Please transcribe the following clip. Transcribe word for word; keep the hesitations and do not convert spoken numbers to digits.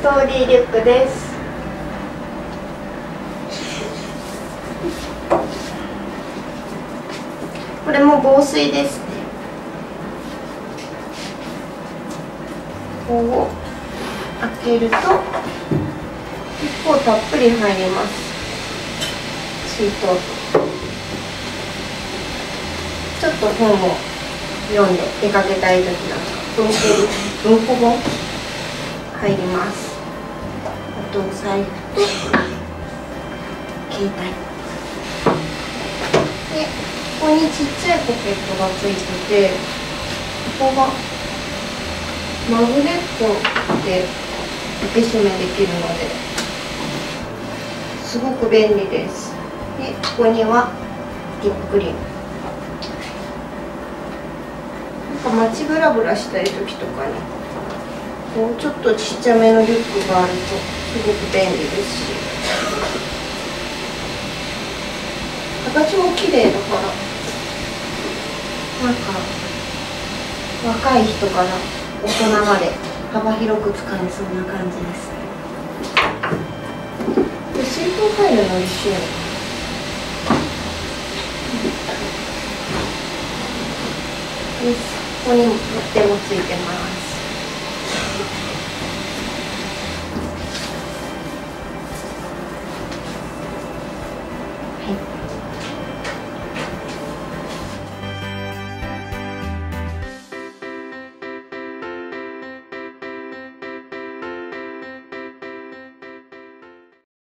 トーリーリュックです。これも防水ですね。ここを開けると結構たっぷり入ります。水筒とちょっと本を読んで出かけたい時なんか文庫文庫本入ります。あと財布と携帯で、ここにちっちゃいポケットがついてて、ここがマグネットで開け閉めできるのですごく便利です。で、ここにはリップクリーム。なんか街ブラブラしたい時とかにこうちょっとちっちゃめのリュックがあるとすごく便利ですし、形も綺麗だからなんか若い人から大人まで幅広く使えそうな感じですね。で、水筒入るの一緒です。ここにも取っ手もついてます。はい。